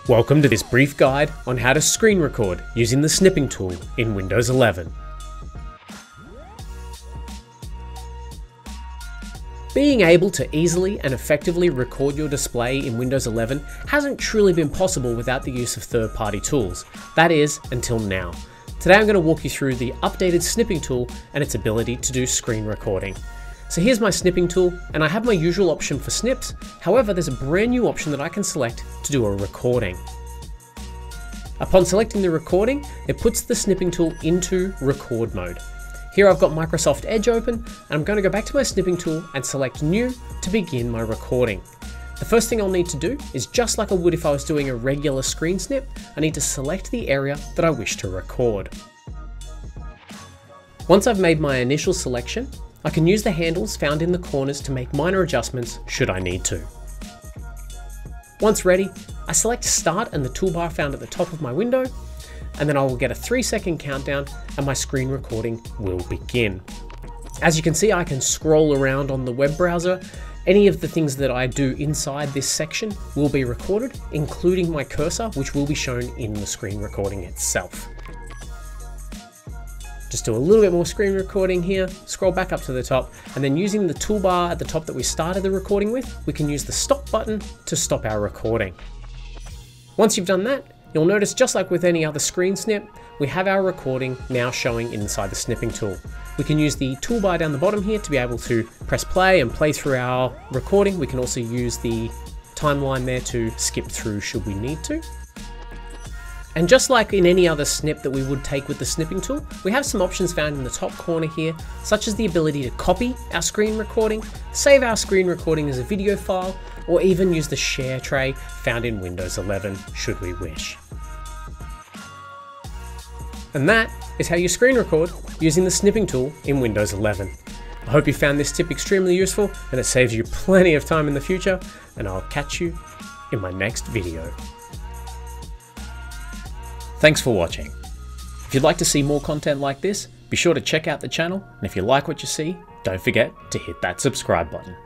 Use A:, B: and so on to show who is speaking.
A: Welcome to this brief guide on how to screen record using the Snipping Tool in Windows 11. Being able to easily and effectively record your display in Windows 11 hasn't truly been possible without the use of third-party tools. That is, until now. Today I'm going to walk you through the updated Snipping Tool and its ability to do screen recording. So here's my Snipping Tool, and I have my usual option for snips. However, there's a brand new option that I can select to do a recording. Upon selecting the recording, it puts the Snipping Tool into record mode. Here I've got Microsoft Edge open, and I'm going to go back to my Snipping Tool and select New to begin my recording. The first thing I'll need to do is, just like I would if I was doing a regular screen snip, I need to select the area that I wish to record. Once I've made my initial selection, I can use the handles found in the corners to make minor adjustments should I need to. Once ready, I select Start and the toolbar found at the top of my window, and then I will get a 3-second countdown and my screen recording will begin. As you can see, I can scroll around on the web browser. Any of the things that I do inside this section will be recorded, including my cursor, which will be shown in the screen recording itself. Just do a little bit more screen recording here, scroll back up to the top, and then using the toolbar at the top that we started the recording with, we can use the stop button to stop our recording. Once you've done that, you'll notice, just like with any other screen snip, we have our recording now showing inside the Snipping Tool. We can use the toolbar down the bottom here to be able to press play and play through our recording. We can also use the timeline there to skip through should we need to. And just like in any other snip that we would take with the Snipping Tool, we have some options found in the top corner here, such as the ability to copy our screen recording, save our screen recording as a video file, or even use the share tray found in Windows 11 should we wish. And that is how you screen record using the Snipping Tool in Windows 11. I hope you found this tip extremely useful and it saves you plenty of time in the future, and I'll catch you in my next video. Thanks for watching. If you'd like to see more content like this, be sure to check out the channel, and if you like what you see, don't forget to hit that subscribe button.